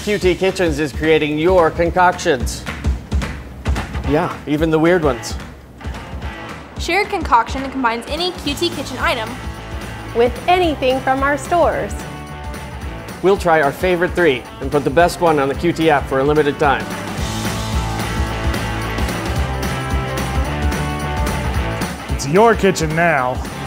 QT Kitchens is creating your concoctions. Yeah, even the weird ones. Shared Concoction combines any QT kitchen item with anything from our stores. We'll try our favorite 3 and put the best one on the QT app for a limited time. It's your kitchen now.